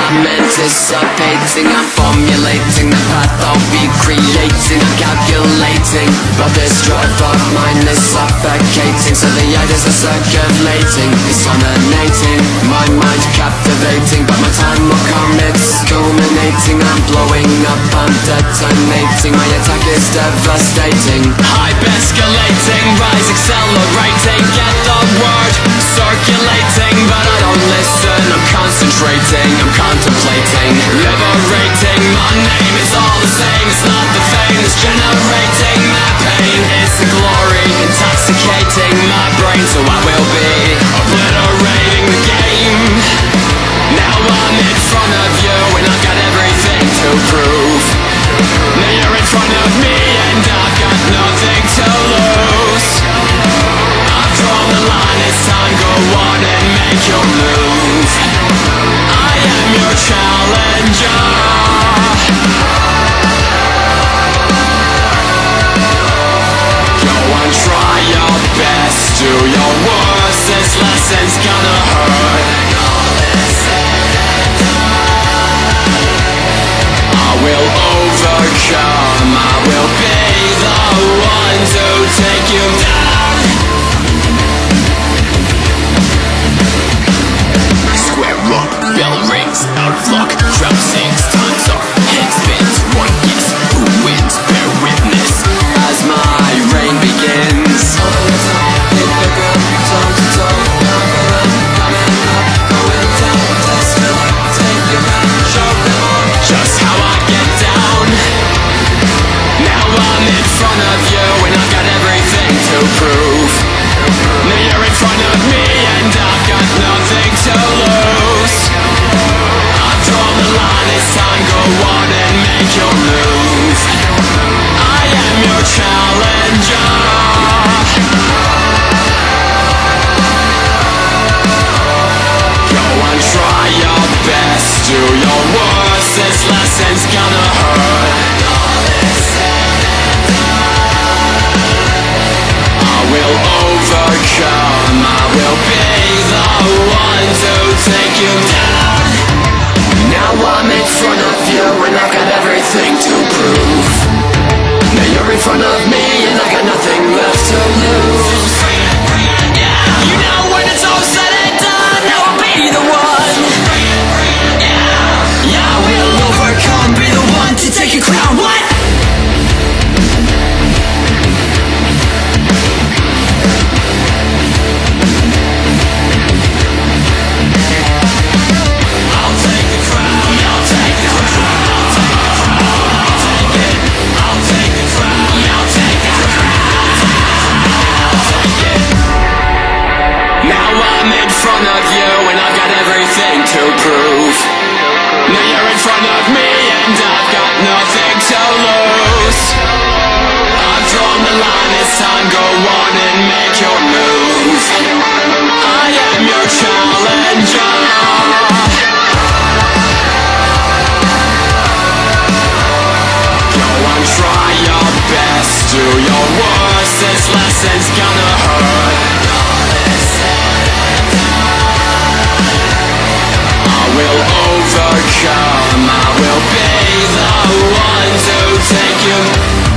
I'm anticipating, I'm formulating the path I'll be creating. I'm calculating, but this drive of mine is suffocating. So the ideas are circulating, it's dominating, my mind's captivating. But my time will come, it's culminating. I'm blowing up, I'm detonating, my attack is devastating. Hype escalating, rise accelerating, get the word circulating. But I don't listen, I'm concentrating, I'm contemplating, liberating. My name is all the same, it's not the fame that's generating my pain. It's the glory intoxicating my brain, so I will be obliterating the game. Now I'm in front of you and I've got everything to prove. Now you're in front of me and I've got nothing to lose. I've drawn the line, it's time, go on and make your move. I am your challenger. Go on, try your best, do your worst, this lesson's gonna hurt. I will overcome, I will be the one to take you down. Square up, bell rings, out of luck, drum sings, time's up, head spins, one guess, who wins, bear witness as my reign begins. Hit the ground, toe to toe, coming up, going down, test it, take your round, show them all just how I get down. Now I'm in front of you and I've got everything to prove. Now you're in front of me and I've got nothing to lose. I've drawn the line, it's time, go on and make your move. I am your challenger. Go on, try your best, do your worst, this lesson's gonna hurt. I will overcome, I will be the one to take you down. Now I'm in front of you and I've got everything to prove. Now you're in front of me and I got nothing left to lose. You know when it's all said and done, I'll be the one. Yeah, I will overcome, be the one to take your crown. What? Front of you and I've got everything to prove. Now you're in front of me and I've got nothing to lose. I've drawn the line, it's time, go on and make your move. I am your challenger. Go on, try your best, do your worst, this lesson's gonna hurt. I will overcome, I will be the one to take you